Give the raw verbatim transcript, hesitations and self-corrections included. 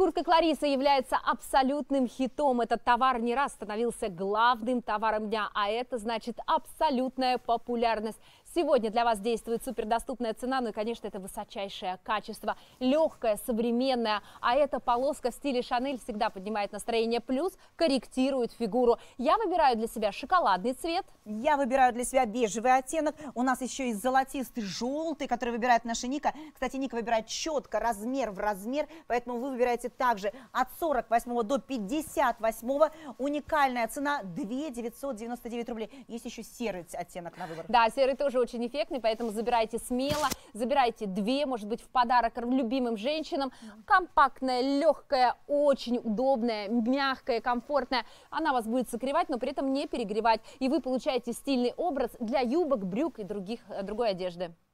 Куртка Клариса является абсолютным хитом. Этот товар не раз становился главным товаром дня, а это значит абсолютная популярность. Сегодня для вас действует супердоступная цена, ну и, конечно, это высочайшее качество, легкое, современное. А эта полоска в стиле Шанель всегда поднимает настроение, плюс корректирует фигуру. Я выбираю для себя шоколадный цвет. Я выбираю для себя бежевый оттенок. У нас еще есть золотистый, желтый, который выбирает наша Ника. Кстати, Ника выбирает четко, размер в размер, поэтому вы выбираете также от сорок восьмого до пятьдесят восьмого. Уникальная цена две тысячи девятьсот девяносто девять рублей. Есть еще серый оттенок на выбор. Да, серый тоже очень эффектный, поэтому забирайте смело, забирайте две, может быть, в подарок любимым женщинам. Компактная, легкая, очень удобная, мягкая, комфортная. Она вас будет согревать, но при этом не перегревать. И вы получаете стильный образ для юбок, брюк и других, другой одежды.